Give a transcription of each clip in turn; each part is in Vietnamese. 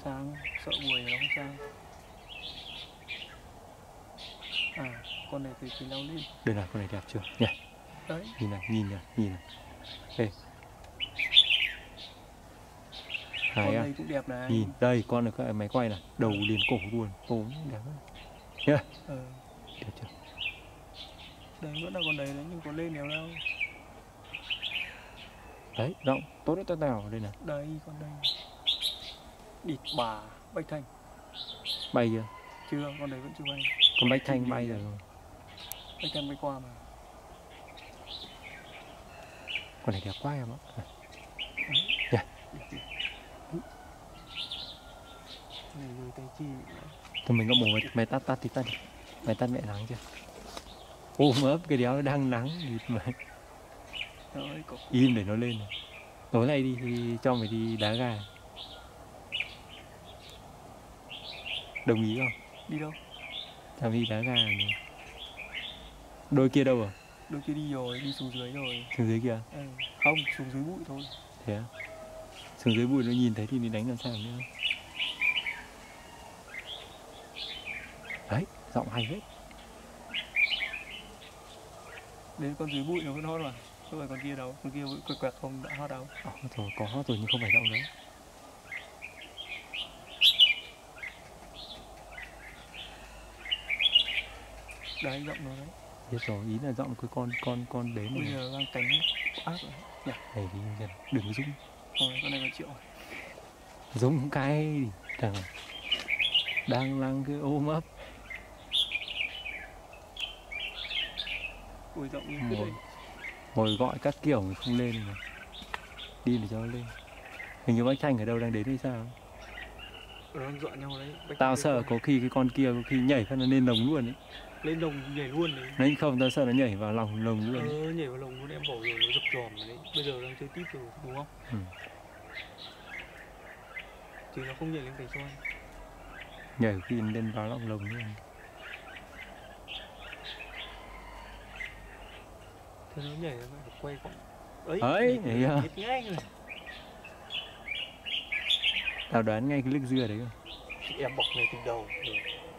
Sang, sợ buổi nó không sang. À, con này thì leo lên. Đây là con này đẹp chưa nhỉ? Đấy. Nhìn này, nhìn này. Ê. Con này cũng đẹp này. Nhìn, đây, con này cái máy quay này, đầu liền cổ luôn, ốm đẹp đấy. Nhá. Đẹp chưa? Đây vẫn là con đấy nhưng có lên đéo đâu. Đấy, rộng, tốt đấy, tao đây này. Đây, con đây. Địt bà, Bách Thanh. Bay chưa? Chưa, con đấy vẫn chưa bay. Con Bách Thanh bay rồi. Bách Thanh bay qua mà. Con này đẹp quá em ạ. Yeah. Này rồi tay chi. Thôi mình có mổ mày tắt thì tắt đi. Mày tắt mẹ nắng chưa? Ôm ấp cái đéo nó đang nắng mà. Im để nó lên này. Tối nay đi thì cho mày đi đá gà. Đồng ý không? Đi đâu? Tao đi đá gà này. Đôi kia đâu rồi? Đôi kia đi rồi, đi xuống dưới rồi. Xuống dưới kia? Không, xuống dưới bụi thôi. Thế á? Xuống dưới bụi nó nhìn thấy thì đi đánh làm sao nữa. Đấy, giọng hay hết. Đến con dưới bụi nó vẫn hot mà. Không phải con kia đâu, con kia quẹt quẹt không đã hot đâu. Rồi, có hot rồi nhưng không phải giọng đấy. Đấy, giọng nó đấy. Biết rồi, ý là giọng cái con đến bây giờ đang cánh ác rồi nhỉ? Này đi, đừng có rung. Rồi, con này là triệu. Rung cái thằng đang lăng cái ôm ấp. Ui, giọng như thế đấy. Ngồi gọi các kiểu mình không lên mà. Đi để cho nó lên. Hình như Bách Thanh ở đâu đang đến hay sao? Nó đang dọa nhau đấy. Tao sợ có khi cái con kia có khi nhảy phát nó lên lồng luôn ấy. Lên lồng nhảy luôn đấy. Đấy không, tao sợ nó nhảy vào lồng luôn. Nhảy vào lồng luôn em bỏ rồi, nó dập dòm rồi đấy. Bây giờ đang chơi tít rồi, đúng không? Chứ nó không nhảy lên cành soi. Nhảy khi lên vào lồng luôn. Thế nó nhảy ra phải quay vòng. Ấy, biết ngay rồi. Tao đoán ngay cái lức dưa đấy không? Chị em bọc này từ đầu rồi.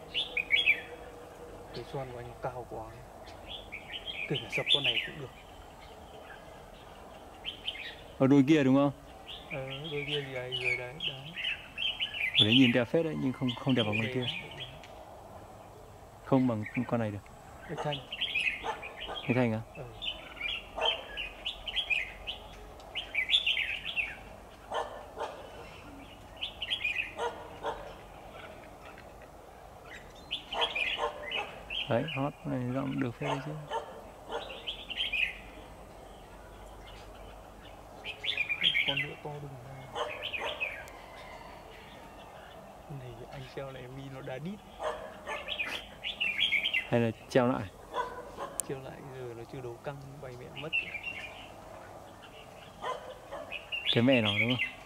Cái xoan của anh cao quá. Kể cả sập con này cũng được. Ở đôi kia đúng không? Đôi kia gì đấy, dưới đấy. Ở đấy nhìn đẹp phết đấy nhưng không đẹp bằng con kia. Không bằng con này được. Cái Thanh. Cái Thanh à? Đấy, hot này giọng được phết đấy chứ. Con nữa to đùng ra. Này anh treo lại mi nó đá đít. Hay là treo lại? Treo lại giờ nó chưa đấu căng bay mẹ mất. Cái mẹ nó đúng không?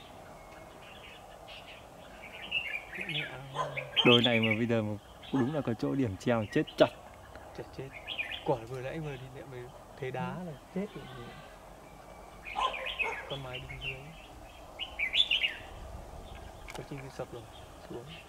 Mẹ. Đôi này mà bây giờ mà đúng là có chỗ điểm treo chết chặt. Chết. Quả vừa nãy vừa đi mẹ mới thế đá là chết rồi. Con mái đứng dưới. Có trên cái sập rồi, xuống.